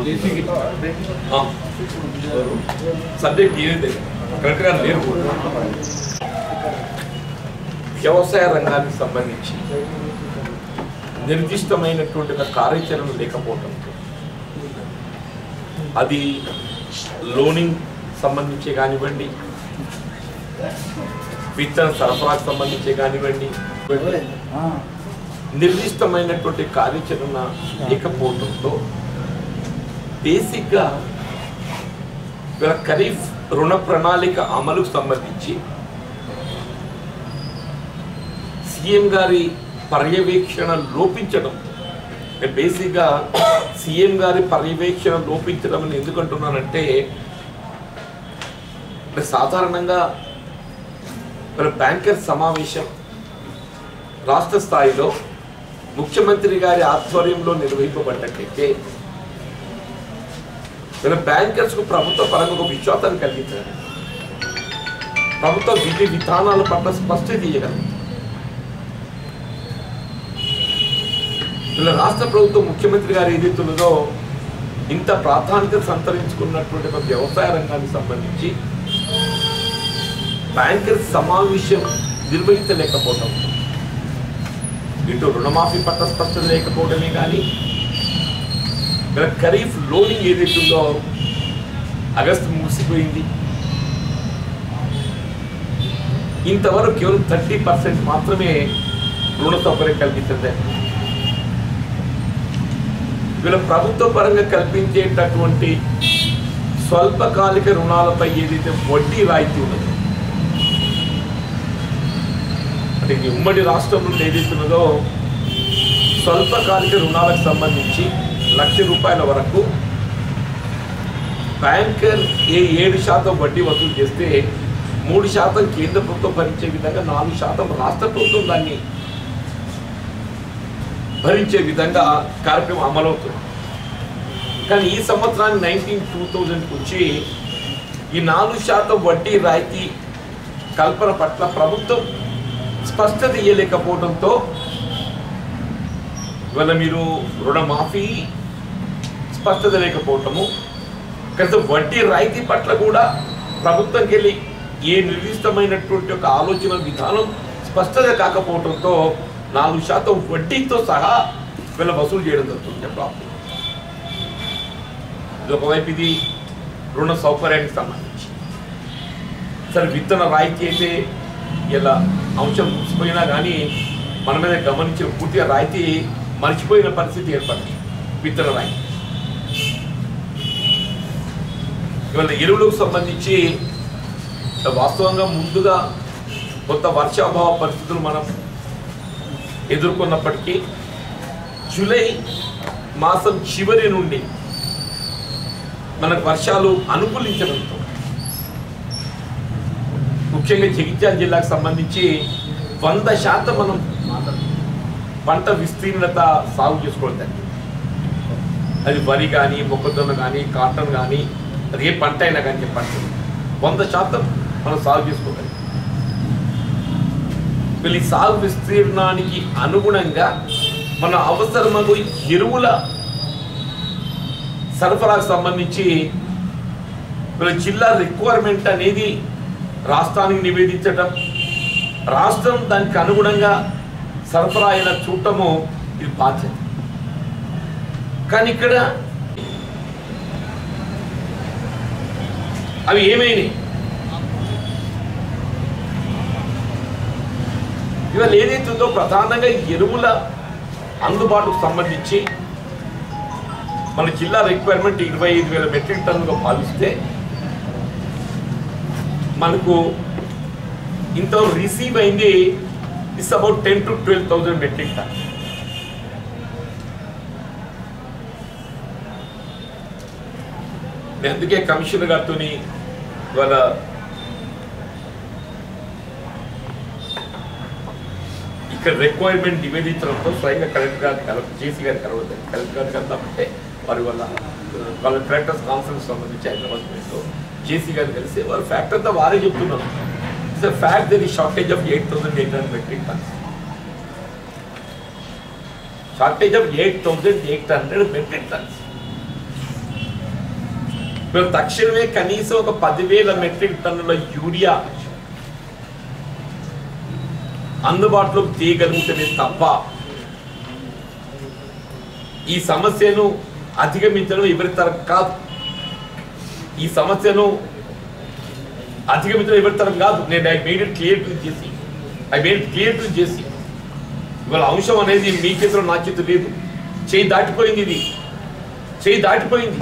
Subject ఏది కరెక్ట్గా లేరు. వ్యవసాయ రంగానికి సంబంధించి నిర్దిష్టమైనటువంటి కార్యాచరణ లేకపోవటం, అది లోనింగ్ సంబంధించి కానివ్వండి, విత్తన సరఫరాకు సంబంధించి కానివ్వండి, నిర్దిష్టమైనటువంటి కార్యాచరణ లేకపోవడంతో బేసిక్గా ఖరీఫ్ రుణ ప్రణాళిక అమలుకు సంబంధించి సీఎం గారి పర్యవేక్షణ లోపించడం, బేసిక్గా సీఎం గారి పర్యవేక్షణ లోపించడం అని ఎందుకంటున్నానంటే, సాధారణంగా బ్యాంకర్ సమావేశం రాష్ట్ర స్థాయిలో ముఖ్యమంత్రి గారి ఆధ్వర్యంలో నిర్వహింపబడ్డట్లయితే బ్యాంకర్స్కు ప్రభుత్వ పరంగా ఒక విశ్వాసాన్ని కలిగించాలి, ప్రభుత్వ విధి విధానాల పట్ల స్పష్టత ఇవ్వగలరు. ఇలా రాష్ట్ర ప్రభుత్వం ముఖ్యమంత్రి గారు ఏదైతున్నదో ఇంత ప్రాధాన్యత సంతరించుకున్నటువంటి ఒక వ్యవసాయ రంగానికి సంబంధించి బ్యాంకర్ సమావేశం నిర్వహించలేకపోవడం, ఇటు రుణమాఫీ పట్ల స్పష్టత లేకపోవడమే కానీ, ఖరీఫ్ లోనింగ్ ఏదైతుందో ఆగస్టు ముగిసిపోయింది, ఇంతవరకు కేవలం 30% మాత్రమే రుణ సౌకర్యం కల్పించింది. వీళ్ళ ప్రభుత్వ పరంగా కల్పించేటటువంటి స్వల్పకాలిక రుణాలపై ఏదైతే వడ్డీ రాయితీ ఉన్నదో, అంటే ఉమ్మడి రాష్ట్రం నుండి ఏదైతున్నదో స్వల్పకాలిక రుణాలకు సంబంధించి ₹1,00,000 వరకు బ్యాంకర్ 7% వడ్డీ వసూలు చేస్తే 3% కేంద్ర ప్రభుత్వం భరించే విధంగా 4% రాష్ట్ర ప్రభుత్వం దాన్ని భరించే విధంగా కార్యక్రమం అమలవుతుంది. కానీ ఈ సంవత్సరాన్ని 2019 వచ్చి ఈ 4% వడ్డీ రాయితీ కల్పన పట్ల ప్రభుత్వం స్పష్టత ఇవ్వలేకపోవడంతో ఇవాళ మీరు రుణమాఫీ స్పష్టత లేకపోవటము, కనీసం వడ్డీ రాయితీ పట్ల కూడా ప్రభుత్వంకి వెళ్ళి ఏ నిర్దిష్టమైనటువంటి ఒక ఆలోచన విధానం స్పష్టత కాకపోవడంతో 4% వడ్డీతో సహా వీళ్ళ వసూలు చేయడం జరుగుతుంది. ప్రాబ్లం ఇది ఒకవైపు, ఇది రుణ సౌకర్యానికి సంబంధించి. సరే, విత్తన రాయితీ అయితే ఇలా అంశం ముగిసిపోయినా కానీ మన మీద గమనించిన పూర్తిగా రాయితీ మర్చిపోయిన పరిస్థితి ఏర్పడింది. విత్తన రాయితీ ఇవాళ ఎరువులకు సంబంధించి వాస్తవంగా ముందుగా కొంత వర్షాభావ పరిస్థితులు మనం ఎదుర్కొన్నప్పటికీ జూలై మాసం చివరి నుండి మనకు వర్షాలు అనుకూలించడంతో ముఖ్యంగా జగిత్యాల జిల్లాకు సంబంధించి 100% మనం పంట విస్తీర్ణత సాగు చేసుకోవడం. అది వరి కానీ, మొక్కజొన్న కానీ, కాటన్ కానీ, అది ఏ పంట అయినా కానీ చెప్పండి, 100% మనం సాగు చేసుకోగలం. వీళ్ళ సాగు విస్తీర్ణానికి అనుగుణంగా మన అవసరమగు ఎరువుల సరఫరాకు సంబంధించి వీళ్ళ జిల్లా రిక్వైర్మెంట్ అనేది రాష్ట్రానికి నివేదించటం, రాష్ట్రం దానికి అనుగుణంగా సరఫరా అయిన చూడటము ఇది బాధ్యత. కానీ ఇక్కడ అవి ఏమైనాయి, ఇవాళ ఏదైతుందో ప్రధానంగా ఎరువుల అందుబాటుకు సంబంధించి మన జిల్లా రిక్వైర్మెంట్ 25,000 మెట్రిక్ టన్నుగా భావిస్తే మనకు ఇంత రిసీవ్ అయింది it's about 10,000 to 12,000 metric ton. అందుకే కమిషనర్ గారితో ఇవాళ ఇక్కడ రిక్వైర్మెంట్ నివేదించడంతో స్వయంగా కలెక్టర్ గారు జేసీ గారు కలవద్దు, కలెక్టర్ గారికి వెళ్తామంటే వారి వల్ల వాళ్ళ కలెక్టర్స్ కాన్ఫరెన్స్ సంబంధించి హైదరాబాద్లో జేసీ గారు కలిసి వారు ఫ్యాక్ట్ అంతా వారే చెప్తున్నారు. It's a fact there is shortage of 8,800 metric tons. Shortage of 8,800 metric tons. మీరు తక్షణమే కనీసం ఒక 10,000 మెట్రిక్ టన్నుల యూరియా అందుబాటులోకి తీయగలుగుతుంది తప్ప ఈ సమస్యను అధిగమించడం ఎవరి తరం కాదు. ఈ సమస్యను అధిగమించడం ఎవరి తరం కాదు. నేను ఐ మేడ్ ఇట్ క్లియర్ చేసి ఇవాళ అంశం అనేది మీ చేతిలో నా చేతి లేదు. చేయి దాటిపోయింది, ఇది చేయి దాటిపోయింది.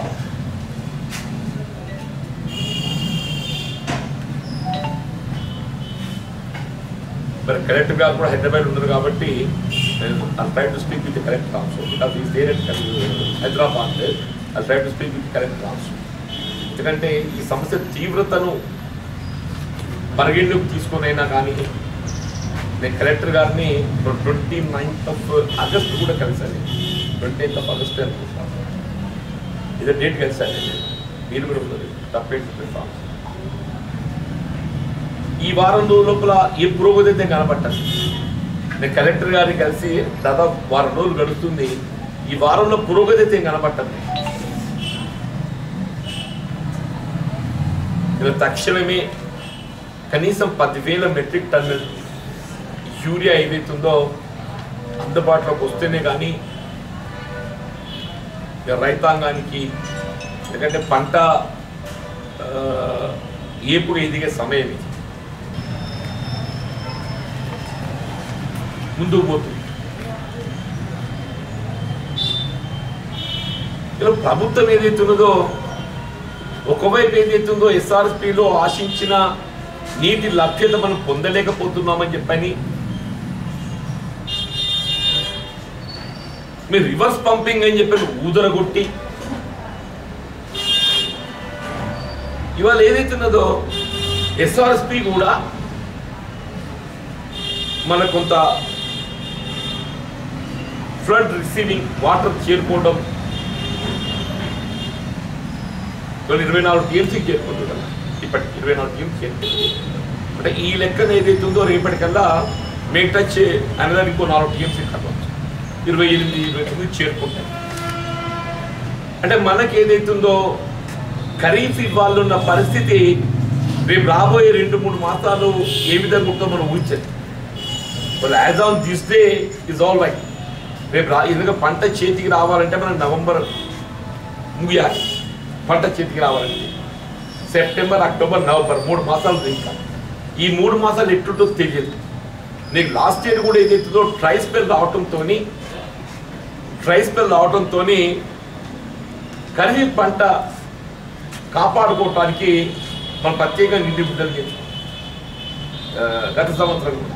మరి కలెక్టర్ గారు కూడా హైదరాబాద్ ఉన్నారు కాబట్టి I'll try to speak with the correct counsel because he's there at Hyderabad. I'll try to speak with the correct counsel. ఎందుకంటే ఈ సమస్య తీవ్రతను పరిగణలోకి తీసుకునైనా కానీ నేను కలెక్టర్ గారిని 29th ఆగస్ట్ కూడా కలిసాను. 28th ఆగస్ట్ అనుకుంటాను, ఇదే డేట్ కలిసాను. మీరు కూడా ఉన్నారు, తప్పేంటి. ఈ వారం రోజుల లోపల ఏ పురోగతి అయితే కనబట్టాను. నేను కలెక్టర్ గారిని కలిసి దాదాపు వారం రోజులు గడుస్తుంది. ఈ వారంలో పురోగతి అయితే కనబట్టాను. ఇలా తక్షణమే కనీసం 10,000 మెట్రిక్ టన్నుల యూరియా ఏదైతుందో అందుబాటులోకి వస్తేనే కానీ రైతాంగానికి, ఎందుకంటే పంట ఏపుగా ఎదిగే సమయం ఇది, ముందుకు పోతుంది. ఇలా ప్రభుత్వం ఏదైతున్నదో ఒకవైపు ఏదైతుందో ఎస్ఆర్ఎస్పిలో ఆశించిన నీటి లభ్యత మనం పొందలేకపోతున్నామని చెప్పని మీరు రివర్స్ పంపింగ్ అని చెప్పి ఊదరగొట్టి ఇవాళ ఏదైతున్నదో ఎస్ఆర్ఎస్పి కూడా మన కొంత ఫ్లడ్ రిసీవింగ్ వాటర్ చేరుకోవడం 24 టీఎంసీకి చేరుకుంటుంది కదా. ఇప్పటికి 24 టీఎంసీ చేరుకుంటుంది. అంటే ఈ లెక్కన ఏదైతుందో రేపటికల్లా మేక్ టచ్ అనేది ఇంకో 4 టీఎంసీ కలవచ్చు, 28, 29 చేరుకుంటాయి. అంటే మనకి ఏదైతుందో ఖరీఫ్ ఇవ్వాలన్న పరిస్థితి రేపు రాబోయే 2-3 మాసాలు ఏ విధంగా ఉంటుందో మనం ఊహించండి. వాళ్ళు as on this day is all right. రేపు ఎందుకంటే పంట చేతికి రావాలంటే మనం నవంబర్ ముగియాలి. పంట చేతికి రావాలంటే సెప్టెంబర్, అక్టోబర్, నవంబర్ 3 మాసాలు. ఇంకా ఈ 3 మాసాలు ఎట్లుంటుందో తెలియదు. నీకు లాస్ట్ ఇయర్ కూడా ఏదైతుందో ట్రై స్పెల్ రావడంతో ఖరీఫ్ పంట కాపాడుకోవటానికి మనం ప్రత్యేకంగా నిధి విడుదల చేస్తాం. గత సంవత్సరం కూడా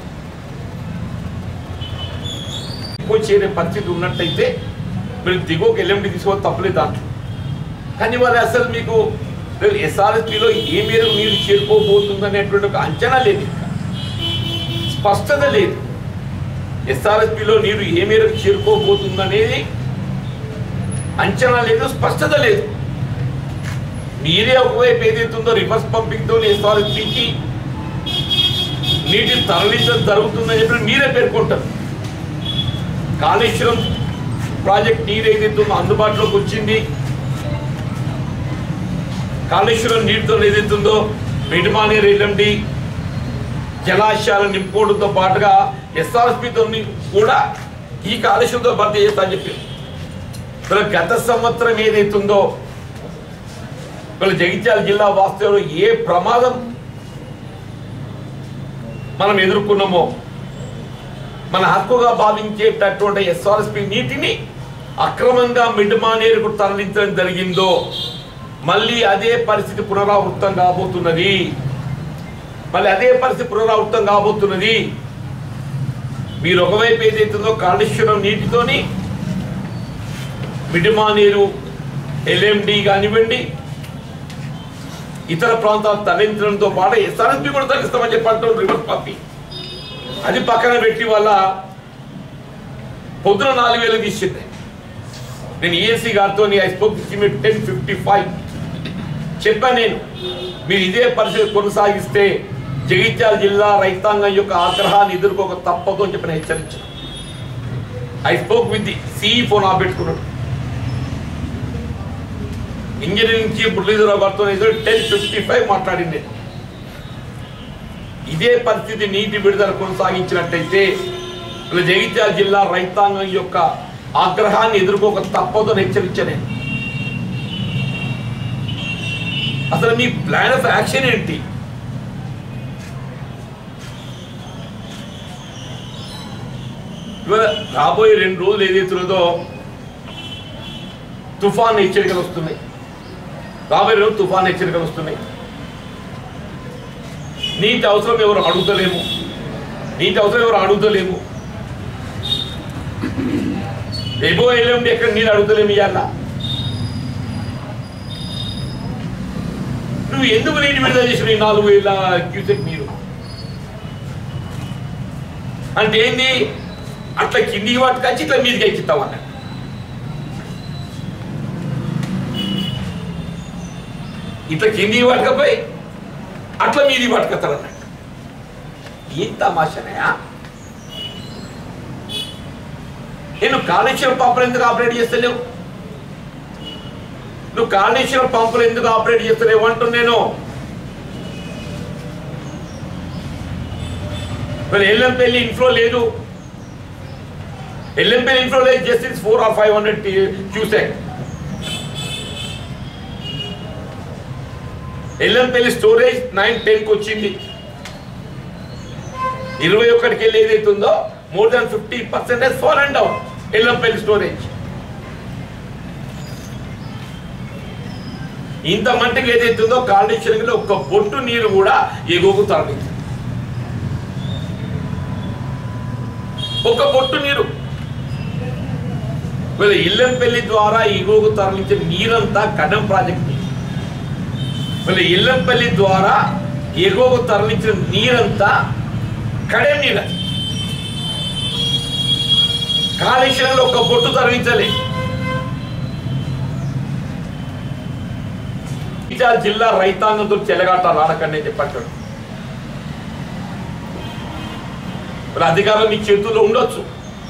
ఎక్కువ చేరే పరిస్థితి ఉన్నట్టయితే మీరు దిగువకి ఎల్ఎండి తీసుకోవాలి, తప్పలేదు దాంట్లో. కానీ వాళ్ళు అసలు మీకు ఎస్ఆర్ఎస్పిలో ఏ మేరకు నీరు చేరుకోబోతుందనేటువంటి ఒక అంచనా లేదు, స్పష్టత లేదు. ఎస్ఆర్ఎస్పిలో నీరు ఏ మేరకు చేరుకోబోతుందనేది అంచనా లేదు, స్పష్టత లేదు. మీరే ఒకవైపు ఏదైతుందో రివర్స్ పంపింగ్తో ఎస్ఆర్ఎస్పికి నీటిని తరలించడం జరుగుతుందని చెప్పి మీరే పేర్కొంటారు. కాళేశ్వరం ప్రాజెక్ట్ నీరు ఏదైతుందో అందుబాటులోకి వచ్చింది. కాళేశ్వరం నీటితో ఏదైతుందో మిడ్మానేర్, ఎల్ఎండి జలాశయాలను నింపుకోవడంతో పాటుగా ఎస్ఆర్ఎస్పితో కూడా ఈ కాళేశ్వరంతో భర్తీ చేస్తా అని చెప్పి గత సంవత్సరం ఏదైతుందో వీళ్ళ జగిత్యాల జిల్లా వాస్తవంలో ఏ ప్రమాదం మనం ఎదుర్కొన్నామో, మన హక్కుగా భావించేటటువంటి ఎస్ఆర్ఎస్పి నీటిని అక్రమంగా మిడ్మానేరుకు తరలించడం జరిగిందో మళ్ళీ అదే పరిస్థితి పునరావృతం కాబోతున్నది. మీరు ఒకవైపు ఏదైతుందో కాళేశ్వరం నీటితోని మిడ్మానేరు, ఎల్ఎండి కానివ్వండి ఇతర ప్రాంతాలు తరలించడంతో పాటు ఎస్ఆర్ఎస్పి కూడా తరలిస్తామని చెప్పంటాం రివర్స్ పంపి. అది పక్కన పెట్టి వల్ల పొద్దున 4,000 తీసింది. నేను ఈఎస్సీ గారితో ఐ స్పోక్ 10:55 చెప్పాను. నేను మీరు ఇదే పరిస్థితి కొనసాగిస్తే జగిత్యాల జిల్లా రైతాంగం యొక్క ఆగ్రహాన్ని ఎదుర్కోక తప్పదు అని చెప్పి హెచ్చరించాను. I spoke with the CE phone ఆపెట్టుకున్నాడు. Engineering chief Muralidhar Rao గారితో 10:55 మాట్లాడింది. ఇదే పరిస్థితి నీటి విడుదల కొనసాగించినట్టయితే జగిత్యాల జిల్లా రైతాంగం యొక్క ఆగ్రహాన్ని ఎదుర్కోక తప్పదని హెచ్చరించనే. అసలు మీ ప్లాన్ ఆఫ్ యాక్షన్ ఏంటి? ఇవాళ రాబోయే 2 రోజులు ఏదైతున్నదో తుఫాన్ హెచ్చరికలు వస్తున్నాయి. రాబోయే రోజు తుఫాన్ హెచ్చరికలు వస్తున్నాయి. నీటి అవసరం ఎవరు అడుగుతలేము. రేపో ఎల్లుండి ఎక్కడ నీళ్ళు అడుగుతలేము. ఇవాళ నువ్వు ఎందుకు నీటి విడుదల చేసిన 4,000 క్యూసెక్ నీరు అంటే ఏంది? అట్లా కిందికి పట్టుకొచ్చి ఇట్లా మీదికి ఎక్కిస్తావు అన్నట్టు. ఇట్లా కిందికి పట్టుకపోయి అట్లా మీదికి పట్టుకొస్తాడు అన్నట్టు. ఏం తమాషానయా? నేను కాళేశ్వరం పంపులు ఎందుకు ఆపరేట్ చేస్తలేవు? నువ్వు కాళేశ్వరం పంపులు ఎందుకు ఆపరేట్ చేస్తలేవు అంటున్నా నేను. మరి ఎల్లంపల్లి ఇన్ఫ్లో లేదు. ఎల్లంపల్లి ఇన్ఫ్లో లేదు. Just 400 or 500 cusec. Ellampalli storage 9-10కి వచ్చింది. 21కి వెళ్ళి ఏదైతుందో more than 50% has fallen down. Ellampalli storage ఇంత మట్టికి ఏదైతుందో కాళేశ్వరంలో ఒక్క బొట్టు నీరు కూడా ఎగువకు తరలింది. ఒక బొట్టు నీరు. వీళ్ళ ఇల్లంపల్లి ద్వారా ఎగువకు తరలించిన నీరంతా కడం ప్రాజెక్ట్ నీరు. వీళ్ళ ఇల్లంపల్లి ద్వారా ఎగువకు తరలించిన నీరంతా కడెం నీరు. కాళేశ్వరంలో ఒక బొట్టు తరలించాలి. జిల్లా రైతాంగంతో చెలగాట రాడకండి చెప్పంటాడు. మరి అధికారం మీ చేతుల్లో ఉండొచ్చు.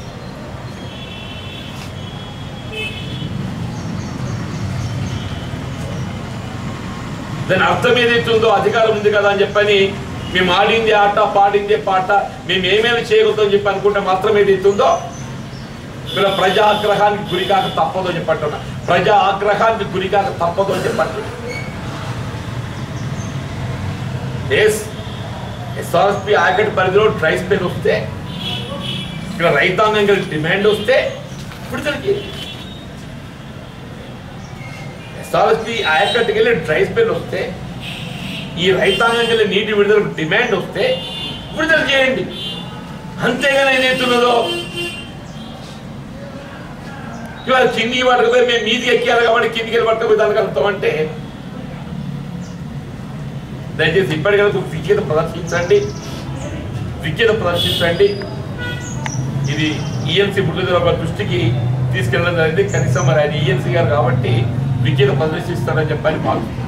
దాని అర్థం ఏదైతుందో అధికారం ఉంది కదా అని చెప్పని మేము ఆడిందే ఆట పాడిందే పాట మేము ఏమేమి చేయగలుగుతామని చెప్పి అనుకుంటే మాత్రం ఏదైతుందో మీరు ప్రజా ఆగ్రహానికి గురికాక తప్పదు అని చెప్పంటున్నా. ప్రజా ఆగ్రహానికి గురికాక తప్పదు అని చెప్పండి. ఎస్ఆర్ఎస్పీ ఆయకట్టు పరిధిలో డ్రై స్పెల్ వస్తే ఇక్కడ రైతాంగం డిమాండ్ వస్తే విడుదల చేయాలి. ఎస్ఆర్ఎస్పీ ఆయకట్టుకి వెళ్ళి డ్రై స్పెల్ వస్తే ఈ రైతాంగం వెళ్ళి నీటి విడుదలకు డిమాండ్ వస్తే విడుదల చేయండి. అంతేగాని ఏదైతున్నదో ఇవాళ కిందికి పట్టుకుపోయి మేము మీదికి ఎక్కాలి కాబట్టి కిందికి వెళ్ళి పట్టుకుపోయి దానికి వెళ్తామంటే దయచేసి ఇప్పటికీ విజ్ఞత ప్రదర్శించండి. ఇది ఈఎన్సీ మురళీధరరావు గారి దృష్టికి తీసుకెళ్ళడం జరిగింది. కనీసం మరి ఆయన ఈఎన్సీ గారు కాబట్టి విజ్ఞత ప్రదర్శిస్తారని చెప్పని భావిస్తున్నాను.